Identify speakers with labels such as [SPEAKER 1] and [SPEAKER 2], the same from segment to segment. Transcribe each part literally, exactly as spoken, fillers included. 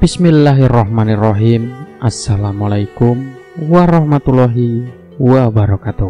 [SPEAKER 1] Bismillahirrahmanirrahim. Assalamualaikum warahmatullahi wabarakatuh.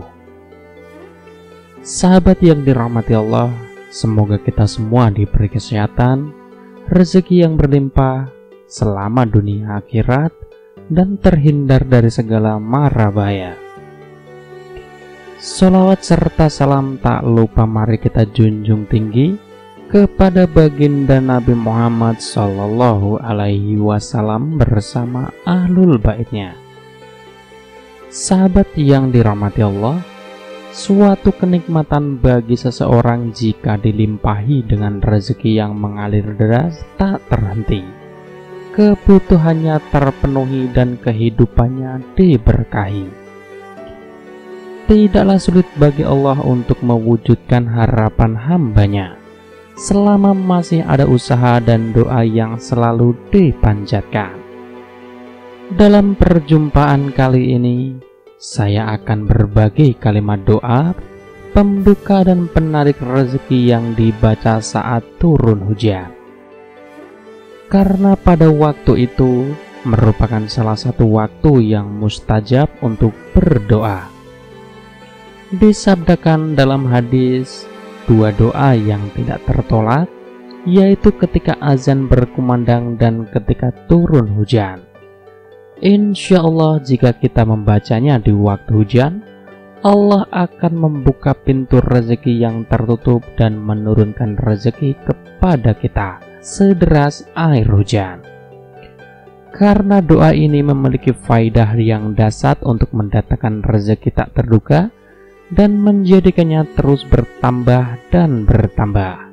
[SPEAKER 1] Sahabat yang dirahmati Allah, semoga kita semua diberi kesehatan, rezeki yang berlimpah selama dunia akhirat, dan terhindar dari segala mara bahaya. Sholawat serta salam tak lupa mari kita junjung tinggi kepada baginda Nabi Muhammad Sallallahu Alaihi Wasallam bersama ahlul baitnya. Sahabat yang dirahmati Allah, suatu kenikmatan bagi seseorang jika dilimpahi dengan rezeki yang mengalir deras tak terhenti, kebutuhannya terpenuhi dan kehidupannya diberkahi. Tidaklah sulit bagi Allah untuk mewujudkan harapan hambanya selama masih ada usaha dan doa yang selalu dipanjatkan. Dalam perjumpaan kali ini, saya akan berbagi kalimat doa pembuka dan penarik rezeki yang dibaca saat turun hujan. Karena pada waktu itu merupakan salah satu waktu yang mustajab untuk berdoa. Disabdakan dalam hadis, dua doa yang tidak tertolak, yaitu ketika azan berkumandang dan ketika turun hujan. Insya Allah jika kita membacanya di waktu hujan, Allah akan membuka pintu rezeki yang tertutup dan menurunkan rezeki kepada kita sederas air hujan. Karena doa ini memiliki faidah yang dahsyat untuk mendatangkan rezeki tak terduga dan menjadikannya terus bertambah dan bertambah.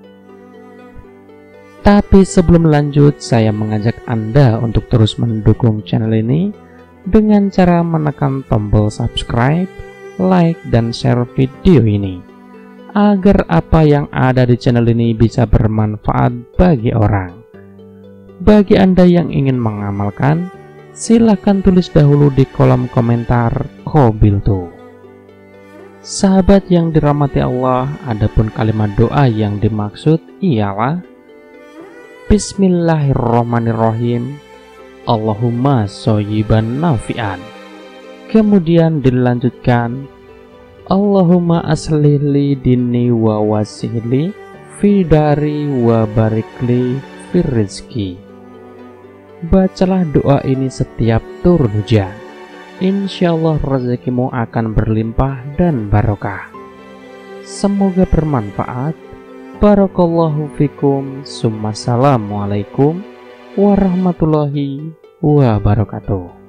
[SPEAKER 1] Tapi sebelum lanjut, saya mengajak Anda untuk terus mendukung channel ini dengan cara menekan tombol subscribe, like, dan share video ini, agar apa yang ada di channel ini bisa bermanfaat bagi orang. Bagi Anda yang ingin mengamalkan, silahkan tulis dahulu di kolom komentar Qabiltu. Sahabat yang dirahmati Allah, adapun kalimat doa yang dimaksud ialah Bismillahirrahmanirrahim, Allahumma shayyiban nafi'an. Kemudian dilanjutkan, Allahumma aslih li dini wa wasihli fi dari wa barikli fi rizki. Bacalah doa ini setiap turun hujan. Insya Allah rezekimu akan berlimpah dan barokah. Semoga bermanfaat. Barakallahu fikum. Assalamualaikum warahmatullahi wabarakatuh.